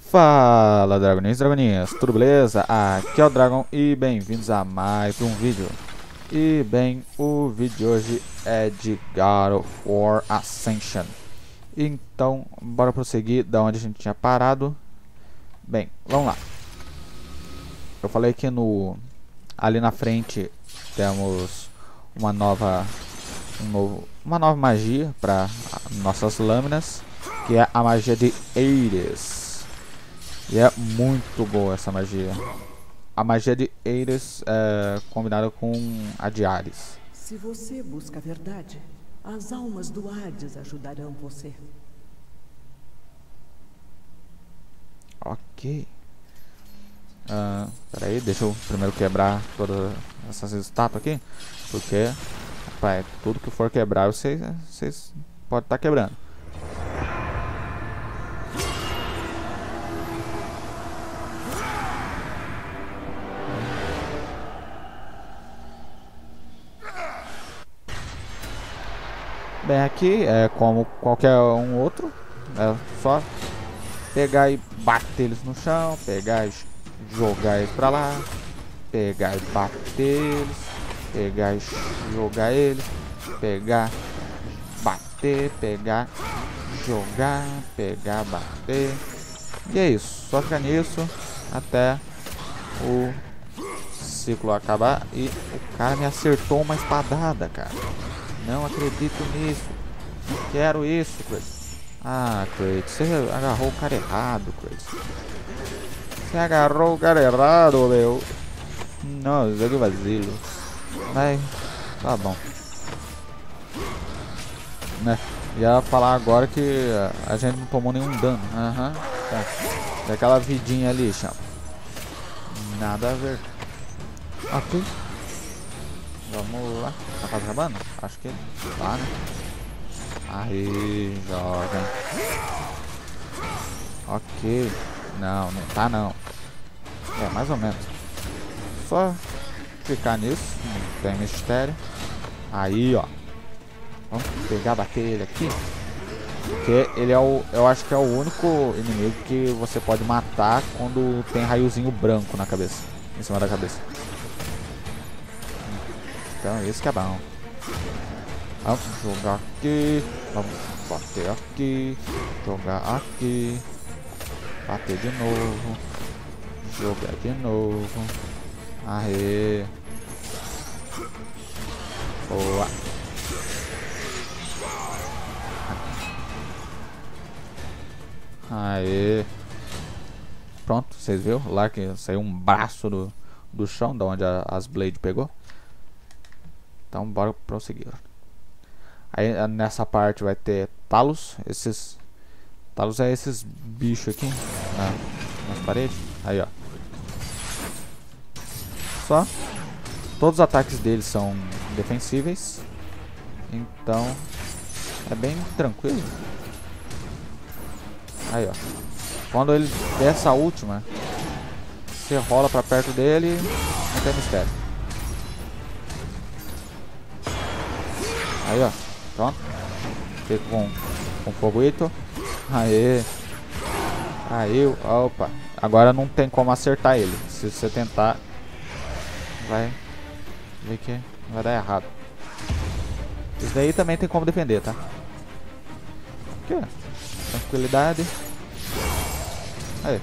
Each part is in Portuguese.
Fala Dragoninhos e Dragoninhas, tudo beleza? Aqui é o Dragon e bem-vindos a mais um vídeo. E bem, o vídeo de hoje é de God of War Ascension. Então, bora prosseguir da onde a gente tinha parado. Bem, vamos lá. Eu falei que ali na frente temos uma nova magia para nossas lâminas, que é a magia de Ares. E é muito boa essa magia. A magia de Ares é combinada com a de Ares. Se você busca a verdade, as almas do Hades ajudarão você. Ok. Peraí, deixa eu primeiro quebrar todas essas estátuas aqui. Porque, rapaz, tudo que for quebrar vocês podem estar quebrando. Bem, aqui é como qualquer um outro. É só pegar e bater eles no chão. Pegar e jogar eles pra lá. Pegar e bater eles. Pegar e jogar eles. Pegar, bater, pegar, jogar, pegar, bater. E é isso. Só ficar nisso até o ciclo acabar. E o cara me acertou uma espadada, cara. Não acredito nisso. Não quero isso, Kratos. Ah, Kratos, você agarrou o cara errado, Kratos. Você agarrou o cara errado, meu. Não, jogo vazio. Mas, tá bom. Né? Ia falar agora que a gente não tomou nenhum dano. Aham. Tá. Daquela vidinha ali, chama. Nada a ver. Ok. Vamos lá. Tá quase acabando? Acho que tá, né? Aí, joga. Ok. Não, não tá não. É, mais ou menos. Só ficar nisso. Não tem mistério. Aí, ó. Vamos pegar, bater ele aqui. Porque ele é o... Eu acho que é o único inimigo que você pode matar quando tem raiozinho branco na cabeça. Em cima da cabeça. Então isso que é bom. Vamos jogar aqui. Vamos bater aqui. Jogar aqui. Bater de novo. Jogar de novo. Aê. Boa. Aê. Pronto, vocês viram? Lá que saiu um braço do chão, da onde as Blade pegou. Então bora prosseguir. Aí nessa parte vai ter Talos. Talos é esses bichos aqui nas paredes. Aí ó. Só. Todos os ataques deles são defensíveis. Então é bem tranquilo. Aí ó. Quando ele der essa última, você rola pra perto dele. Não tem mistério. Aí ó, pronto. Fica com foguito. Aê. Aí, opa. Agora não tem como acertar ele. Se você tentar, vai ver que vai dar errado. Isso daí também tem como defender, tá? Aqui ó, tranquilidade. Aí.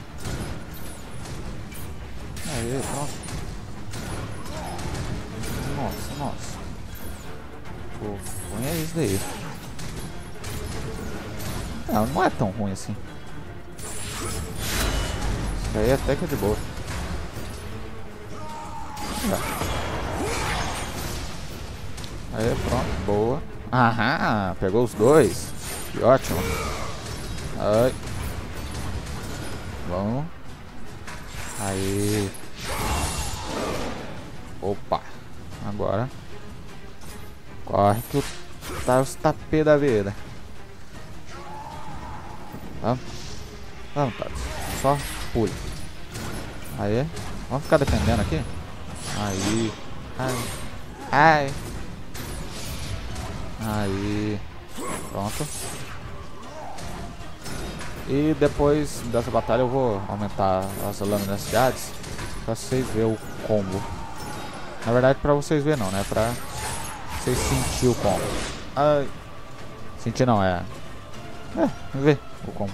Aí, pronto. Nossa, nossa. Pô, ruim é isso daí. Não é tão ruim assim. Isso daí até que é de boa. Aí, pronto, boa. Aham, pegou os dois. Que ótimo. Ai. Vamos. Aí. Opa. Agora. Corre que tá os tapê da vida. Vamos. Vamos, Tados. Só pule. Aí. Vamos ficar defendendo aqui. Aí. Ai. Ai. Aí. Pronto. E depois dessa batalha eu vou aumentar as lâminas de Hades pra vocês verem o combo. Na verdade pra vocês verem não, né? Pra vocês sentir o combo. Ai. Sentir não, ver o combo.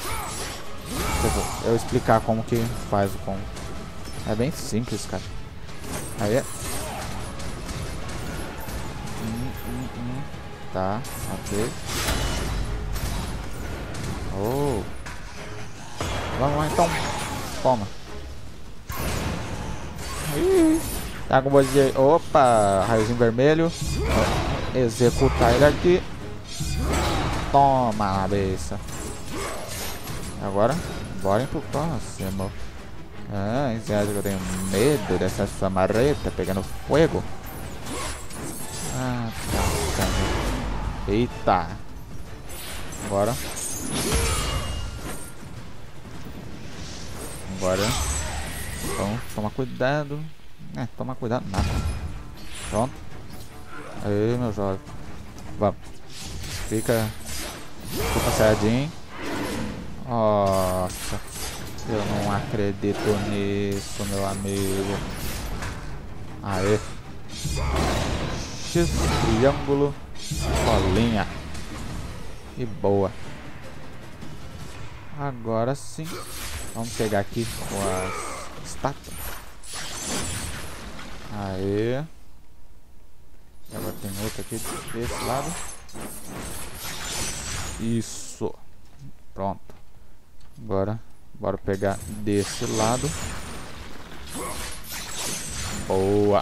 Eu explicar como que faz o combo. É bem simples, cara. Aí. Tá, ok. Oh. Vamos lá então. Toma. Tá com você. Opa, raiozinho vermelho. Executar ele aqui. Toma na beça. Agora, bora pro próximo. Ah, você acha que eu tenho medo dessa sua marreta pegando fogo? Ah, tá. Eita. Bora. Bora. Então, toma cuidado. Toma cuidado nada. Pronto. Aí, meu jovem. Vamos. Fica certinho. Nossa. Eu não acredito nisso, meu amigo. Aê. X, triângulo, bolinha. E boa. Agora sim. Vamos pegar aqui com as estátuas. Aê. E agora tem outra aqui desse lado. Isso. Pronto. Agora, bora pegar desse lado. Boa.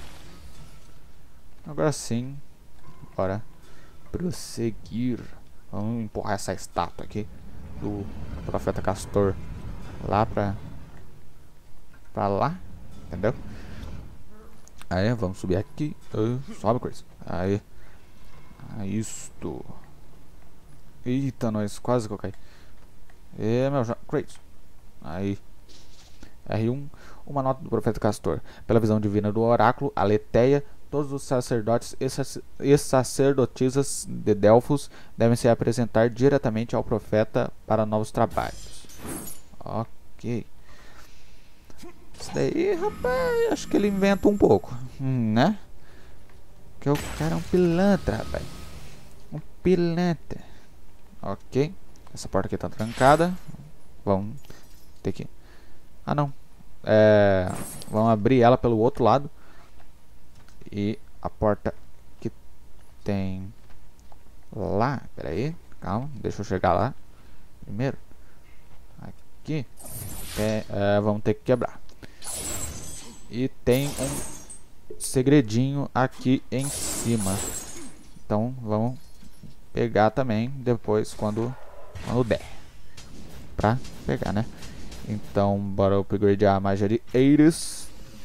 Agora sim. Bora prosseguir. Vamos empurrar essa estátua aqui do profeta Castor lá pra lá. Entendeu? Aí, vamos subir aqui. Sobe, coisa. Aí. Isto. Eita, nós quase que eu caí. Meu Kratos. Aí. R1. Uma nota do profeta Castor. Pela visão divina do oráculo, Aletheia, todos os sacerdotes e sacerdotisas de Delfos devem se apresentar diretamente ao profeta para novos trabalhos. Ok. Isso daí, rapaz, acho que ele inventa um pouco. Né? Porque o cara é um pilantra, rapaz. Um pilantra. Ok. Essa porta aqui tá trancada. Vamos ter que... Ah, não. Vamos abrir ela pelo outro lado. E a porta que tem lá... Pera aí. Calma. Deixa eu chegar lá. Primeiro. Aqui. Vamos ter que quebrar. E tem um segredinho aqui em cima. Então vamos pegar também depois quando der. Pra pegar, né? Então bora upgradear a magia de Ares.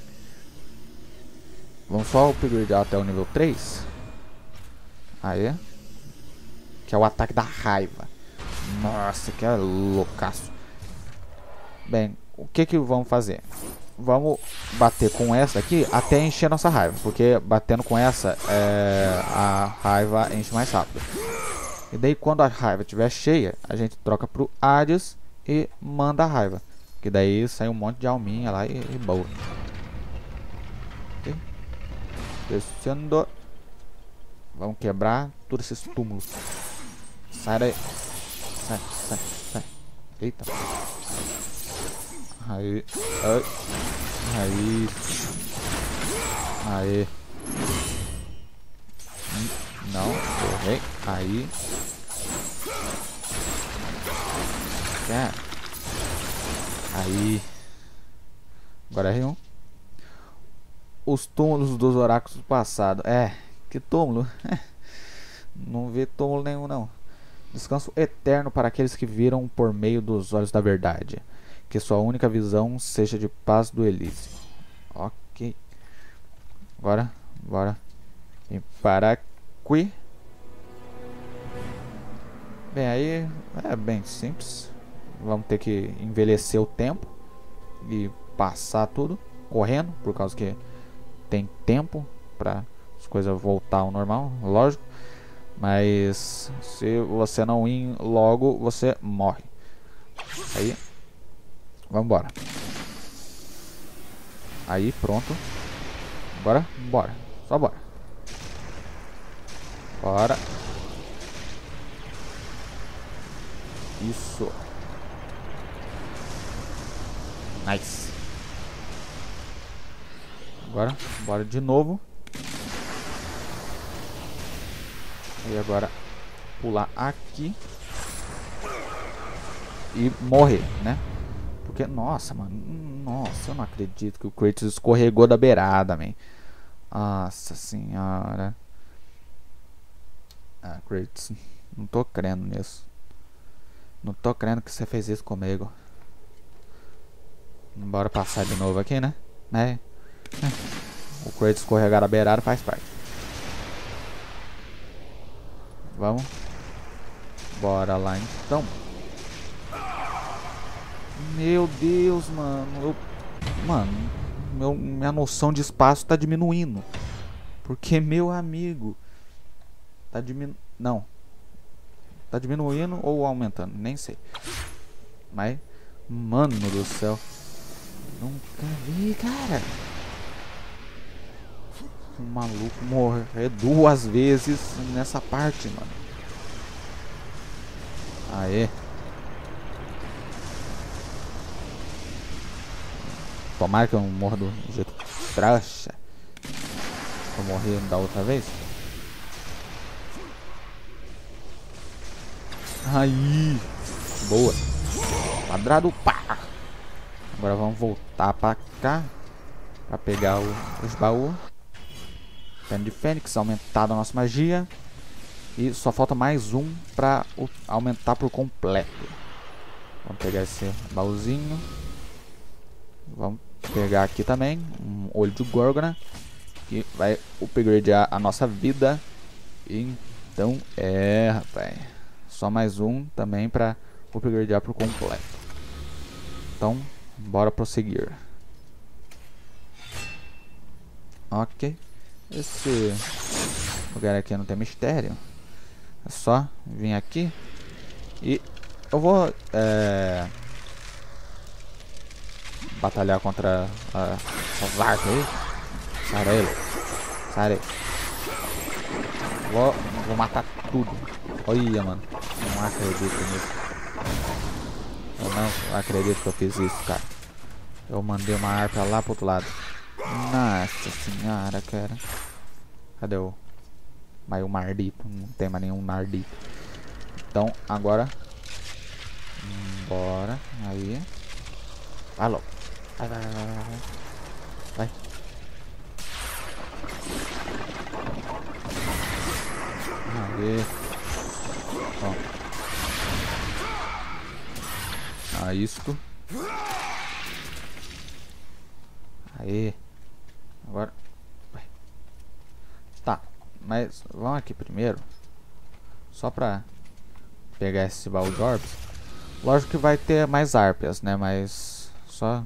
Vamos só upgradear até o nível 3. Aí. Que é o ataque da raiva. Nossa, que é loucaço. Bem, o que vamos fazer? Vamos bater com essa aqui até encher nossa raiva. Porque batendo com essa, a raiva enche mais rápido. E daí quando a raiva estiver cheia, a gente troca pro Hades e manda a raiva. Que daí sai um monte de alminha lá e boa. Okay. Descendo. Vamos quebrar todos esses túmulos. Sai daí. Sai. Eita. Aí. Aí. Não, errei. Aí. Aí. Agora R1. Os túmulos dos oráculos do passado. Que túmulo? Não vê túmulo nenhum, não. Descanso eterno para aqueles que viram por meio dos olhos da verdade. Que sua única visão seja de paz do Elísio. Ok. Agora, bora. Vem para aqui. Bem, aí é bem simples. Vamos ter que envelhecer o tempo e passar tudo correndo, por causa que tem tempo para as coisas voltar ao normal, lógico. Mas se você não ir logo, você morre. Aí. Vambora. Aí, pronto. Bora, bora. Só bora. Bora. Isso. Nice. Agora, bora de novo. E agora, pular aqui. E morrer, né? Porque, nossa, mano. Nossa, eu não acredito que o Kratos escorregou da beirada, man. Nossa senhora. Ah, Kratos. Não tô crendo nisso. Não tô crendo que você fez isso comigo. Bora passar de novo aqui, né? O Kratos escorregar da beirada faz parte. Vamos. Bora lá então. Meu Deus, mano. Minha noção de espaço tá diminuindo. Porque, meu amigo, tá diminuindo. Não. Tá diminuindo ou aumentando? Nem sei. Mas, mano do céu. Nunca vi, cara. Um maluco morrer 2 vezes nessa parte, mano. Aê. Tomara que eu não morra do jeito trouxa. Eu morri da outra vez. Aí. Boa. Quadrado, pá. Agora vamos voltar pra cá. Pra pegar os baús. Pena de Fênix, aumentada a nossa magia. E só falta mais um pra aumentar por completo. Vamos pegar esse baúzinho. Vamos pegar aqui também um olho de Górgona, que vai upgradear a nossa vida. Então rapaz, só mais um também para upgradear por completo. Então bora prosseguir. Ok, esse lugar aqui não tem mistério. É só vir aqui e eu vou batalhar contra essas arcas aí. Sai daí. Vou matar tudo. Olha, mano. Não acredito nisso. Eu não acredito que eu fiz isso, cara. Eu mandei uma arca lá pro outro lado. Nossa senhora, cara. Cadê o... Mas o mardito. Não tem mais nenhum mardito. Então, agora... Bora. Aí. Vai logo. Vai. Aí. Ó. Isto. Aí. Agora. Vai. Tá. Mas vamos aqui primeiro. Só pra pegar esse baú de orbs. Lógico que vai ter mais harpias, né? Mas só...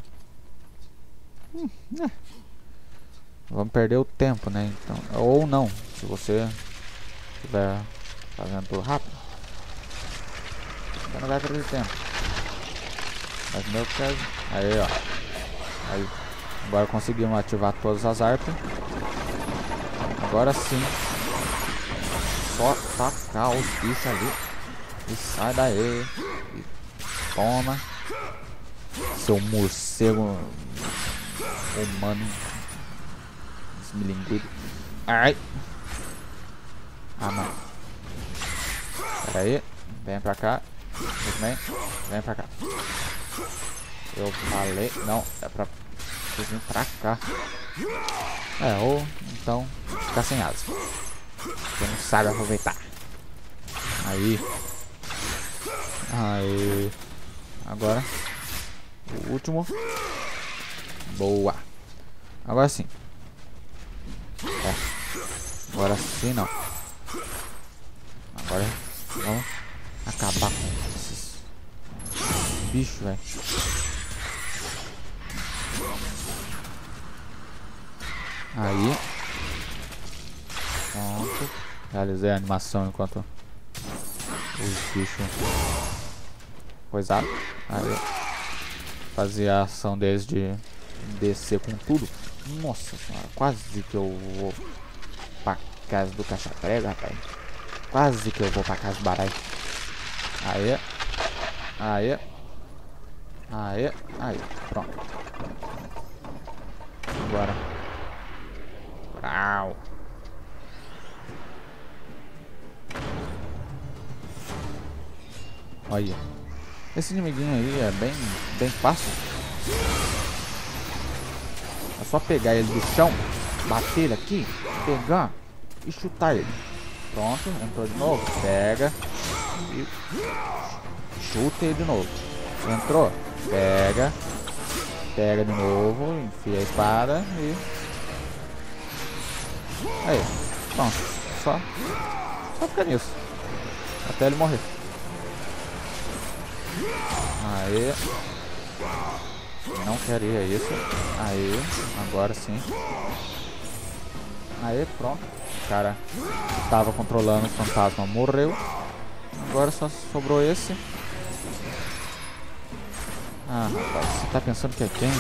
Vamos perder o tempo, né? Então, ou não, se você estiver fazendo tudo rápido, você não vai perder tempo. Mas no meu caso, aí ó, aí agora conseguimos ativar todas as harpas. Agora sim, só tacar os bichos ali e sai daí e toma, seu morcego humano desmilinguido. Ai. Mano. Pera aí. Vem pra cá. Vem pra cá. Eu falei. Não, é pra vir pra cá. Ou então ficar sem asa. Você não sabe aproveitar. Aí. Aí. Agora. O último. Boa. Agora sim. Agora sim não. Agora vamos acabar com esses bichos, velho. Aí. Pronto. Realizei a animação enquanto os bichos coisaram. Aí, fazer a ação deles de descer com tudo. Nossa senhora, quase que eu vou pra casa do caixa prega, rapaz. Quase que eu vou pra casa do baralho. Aí. Aí. Aí. Aí. Pronto. Agora. Brau. Olha. Esse inimiguinho aí é bem fácil. É só pegar ele do chão, bater ele aqui, pegar e chutar ele. Pronto, entrou de novo. Pega e chuta ele de novo. Entrou, pega. Pega de novo, enfia a espada e... Aí, pronto. Só fica nisso. Até ele morrer. Aí. Não queria isso. Aí, agora sim. Aí, pronto. O cara que tava controlando o fantasma morreu. Agora só sobrou esse. Ah, rapaz, você tá pensando que é quem?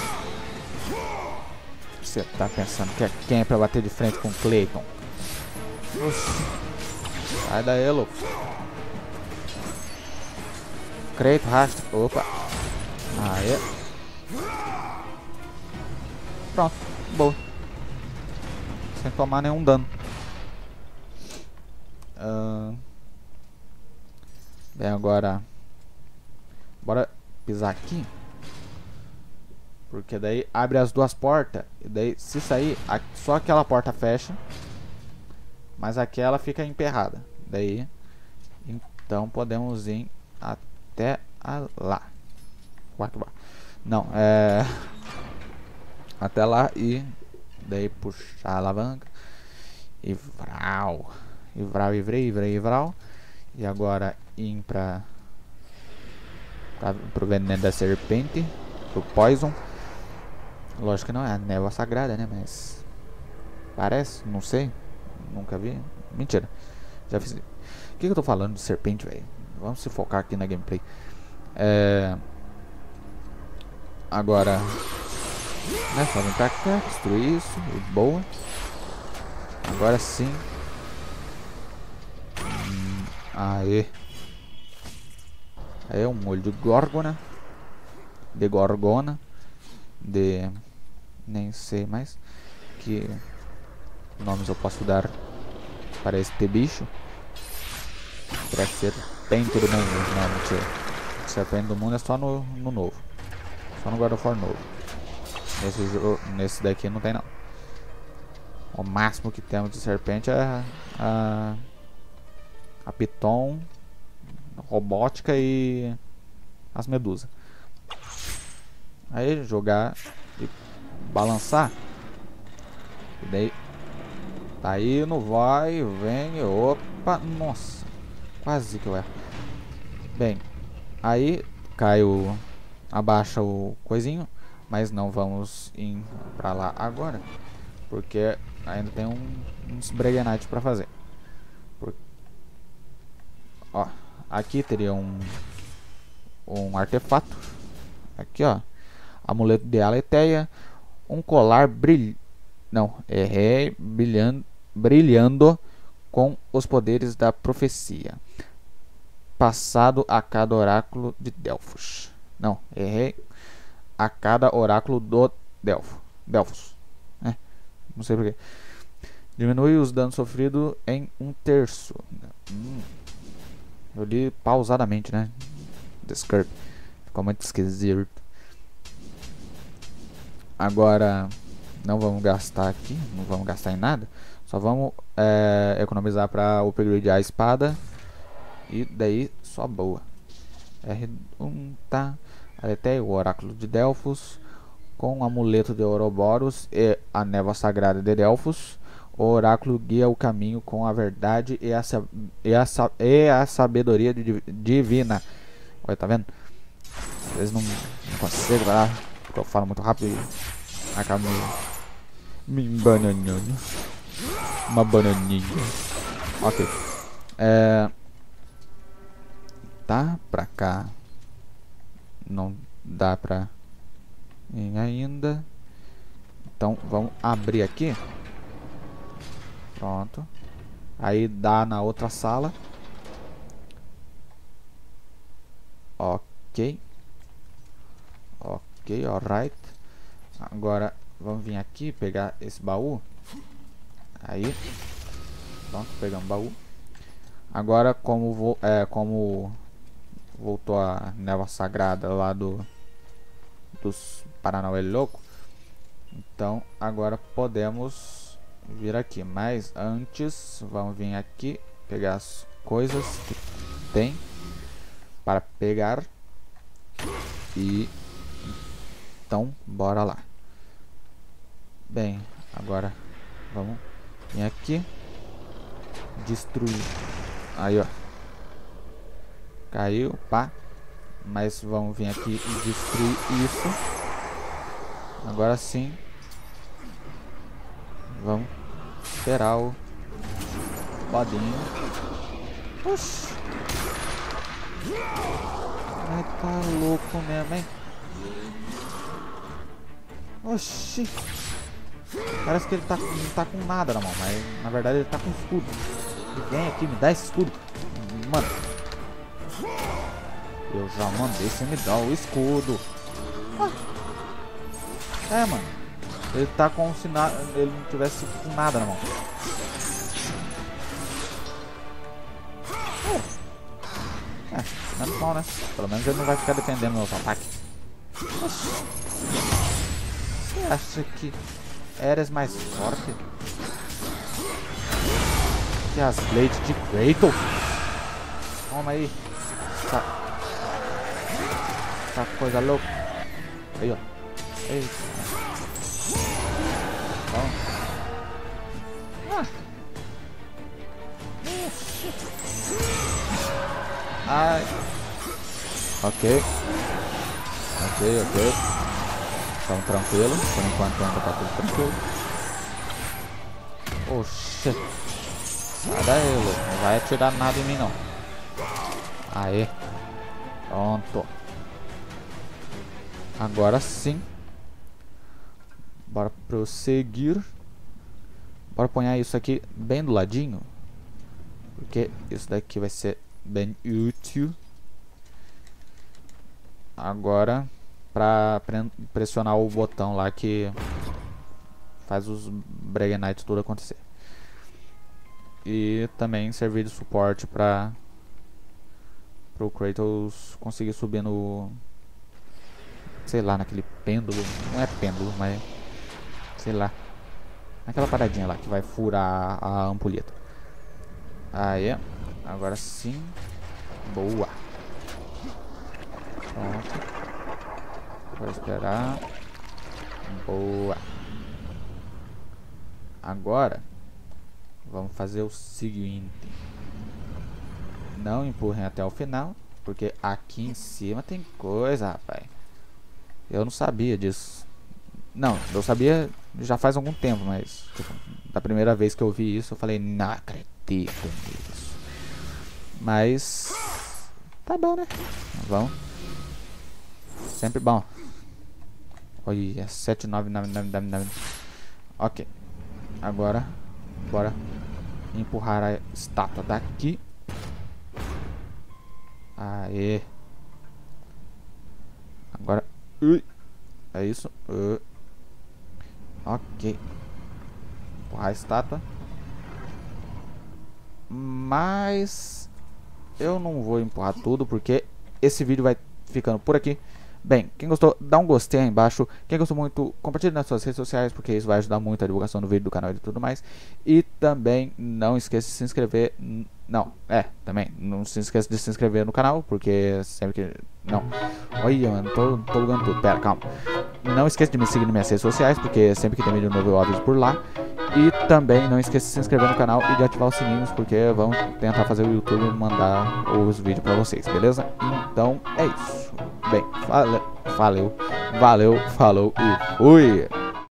Você tá pensando que é quem pra bater de frente com o Clayton? Oxi. Sai daí, louco. Clayton, rasta. Opa. Aí. Pronto, boa. Sem tomar nenhum dano. Bem, agora bora pisar aqui. Porque daí abre as duas portas. E daí se sair, só aquela porta fecha. Mas aquela fica emperrada. Daí, então podemos ir até lá. Não, até lá e daí puxar a alavanca. E vral. E vral, e vrei, e vrei, e vral. E agora ir pro veneno da serpente. Pro poison. Lógico que não é a névoa sagrada, né? Mas parece, não sei. Nunca vi. Mentira. Já fiz. O que eu tô falando de serpente, velho? Vamos se focar aqui na gameplay. Agora, né? Só vem pra cá, destruir isso. E boa. Agora sim. Aê. Aí é um molho de gorgona. De gorgona. De... nem sei mais que nomes eu posso dar para este bicho. Para serpente do mundo. Não, mentira. Serpente do mundo é só no novo. Só no God of War novo. Nesse daqui não tem não. O máximo que temos de serpente é a Piton, robótica e as medusas. Aí jogar e balançar. E daí tá indo, vai, vem, opa, nossa, quase que eu erro. Bem, aí cai abaixa o coisinho, mas não vamos ir pra lá agora, porque ainda tem uns Breguenite pra fazer. Ó, aqui teria um artefato. Aqui, ó. Amuleto de Aletheia. Um colar brilhando com os poderes da profecia. Passado a cada oráculo de Delfos. Não, errei. A cada oráculo do Delfos. Não sei porquê. Diminui os danos sofridos em 1/3. Eu li pausadamente, né? Discord. Ficou muito esquisito. Agora, não vamos gastar aqui. Não vamos gastar em nada. Só vamos economizar para upgradear a espada. E daí, só boa. R1, tá? Até o oráculo de Delfos. Com o amuleto de Ouroboros e a névoa sagrada de Delfos. O oráculo guia o caminho com a verdade e a sabedoria divina. Olha, tá vendo? Às vezes não consigo lá, porque eu falo muito rápido e acabo me bananando. Uma bananinha. Ok. Tá pra cá. não dá pra ir ainda. Então vamos abrir aqui. Pronto. Aí dá na outra sala. Ok. Ok, alright. Agora vamos vir aqui pegar esse baú. Aí. Pronto, pegamos o baú. Agora como voltou a névoa sagrada lá dos Paranauê louco. Então agora podemos vir aqui. Mas antes vamos vir aqui pegar as coisas que tem para pegar. E então bora lá. Bem, agora vamos vir aqui. Destruir. Aí, ó. Caiu, pá. Mas vamos vir aqui e destruir isso. Agora sim. Vamos esperar o bodinho. Oxi. Ai, tá louco mesmo, hein? Oxi. Parece que ele não tá com nada na mão, mas na verdade ele tá com escudo. Ele vem aqui, me dá esse escudo. Mano. Eu já mandei você me dar o escudo. Ah. É, mano. Ele tá como se ele não tivesse com nada na mão. Menos mal, né? Pelo menos ele não vai ficar dependendo dos ataques. Você acha que eres mais forte que as Blades de Kratos? Toma aí. Essa coisa louca. Aí, ó. Eita. Bom. Ai. Ok. Então tranquilo. Por enquanto ainda tá tudo tranquilo. Oxê. Sai daí, louco. Não vai atirar nada em mim, não. Aê. Pronto. Agora sim. Bora prosseguir. Bora pôr isso aqui bem do ladinho. Porque isso daqui vai ser bem útil. Agora, pra pressionar o botão lá que faz os Breguenites tudo acontecer. E também servir de suporte para o Kratos conseguir subir no, sei lá, naquele pêndulo. Não é pêndulo, mas sei lá, naquela paradinha lá que vai furar a ampulheta. Aí, agora sim. Boa. Pronto. Vou esperar. Boa. Agora vamos fazer o seguinte. Não empurrem até o final, porque aqui em cima tem coisa, rapaz. Eu não sabia disso. Não, eu sabia já faz algum tempo, mas tipo, da primeira vez que eu vi isso eu falei, não acredito nisso. Mas tá bom, né? Vamos. Sempre bom. Olha, 79999. Ok. Agora, bora empurrar a estátua daqui. Aê. Agora. É isso. Ok. Empurrar a estátua. Mas eu não vou empurrar tudo, porque esse vídeo vai ficando por aqui. Bem, quem gostou, dá um gostei aí embaixo. Quem gostou muito, compartilhe nas suas redes sociais, porque isso vai ajudar muito a divulgação do vídeo, do canal e tudo mais. E também não esqueça de se inscrever. Também não se esqueça de se inscrever no canal, porque sempre que... Não. Olha, mano, tô bugando tudo. Pera, calma. Não esqueça de me seguir nas minhas redes sociais, porque sempre que tem vídeo novo eu aviso por lá. E também não esqueça de se inscrever no canal e de ativar os sininhos, porque vamos tentar fazer o YouTube mandar os vídeos pra vocês, beleza? Então é isso. Bem, valeu, falou e fui!